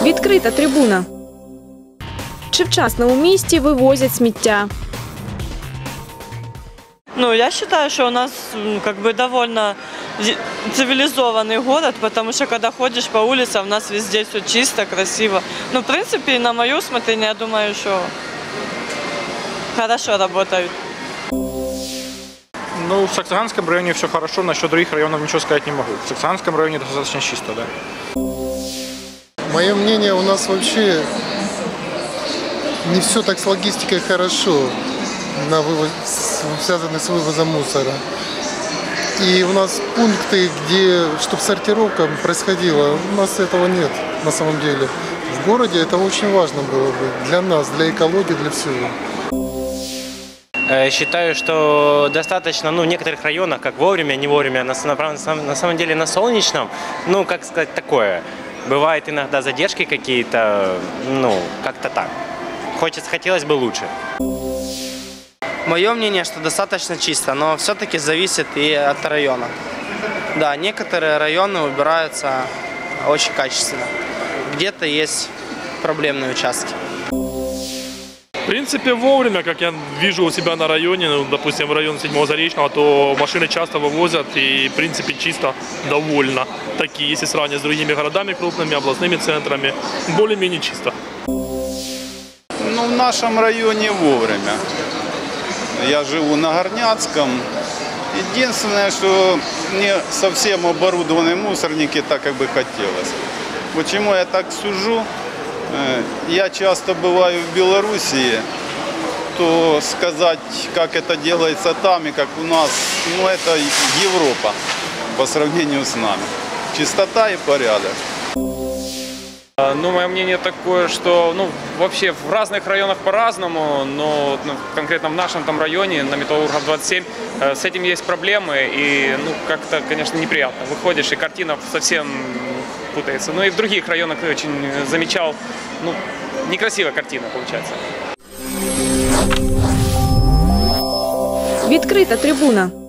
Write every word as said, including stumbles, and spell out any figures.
Відкрита трибуна. Чи вчасно у місті вивозять сміття? Ну, я считаю, что у нас как бы довольно цивилизованный город, потому что когда ходишь по улицам, у нас везде все чисто, красиво. Ну, в принципе, на мое усмотрение, я думаю, что хорошо работают. Ну, в Саксаганском районе все хорошо, насчет других районов ничего сказать не могу. В Саксаганском районе достаточно чисто, да. Мое мнение, у нас вообще не все так с логистикой хорошо, на вывоз, связанные с вывозом мусора. И у нас пункты, где, чтобы сортировка происходила, у нас этого нет на самом деле. В городе это очень важно было бы для нас, для экологии, для всего. Считаю, что достаточно, ну, в некоторых районах, как вовремя, не вовремя, на, на самом деле на Солнечном, ну, как сказать, такое. Бывают иногда задержки какие-то, ну, как-то так. Хочется, хотелось бы лучше. Мое мнение, что достаточно чисто, но все-таки зависит и от района. Да, некоторые районы убираются очень качественно. Где-то есть проблемные участки. В принципе, вовремя, как я вижу у себя на районе, ну, допустим, в районе седьмого Заречного, то машины часто вывозят и, в принципе, чисто довольно. Такие, если сравнивать с другими городами крупными, областными центрами, более-менее чисто. Ну, в нашем районе вовремя. Я живу на Горняцком. Единственное, что не совсем оборудованные мусорники так, как бы хотелось. Почему я так сужу? Я часто бываю в Белоруссии, то сказать, как это делается там и как у нас, ну это Европа по сравнению с нами. Чистота и порядок. Ну, мое мнение такое, что ну, вообще в разных районах по-разному, но ну, конкретно в нашем там районе, на Металлургов двадцать семь, с этим есть проблемы и ну, как-то, конечно, неприятно. Выходишь, и картина совсем путается. Ну и в других районах очень замечал, ну, некрасивая картина получается. Відкрита трибуна.